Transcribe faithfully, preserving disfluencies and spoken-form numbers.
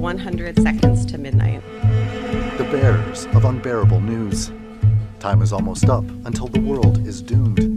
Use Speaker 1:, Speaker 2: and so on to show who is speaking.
Speaker 1: one hundred seconds to midnight.
Speaker 2: The bearers of unbearable news. Time is almost up until the world is doomed.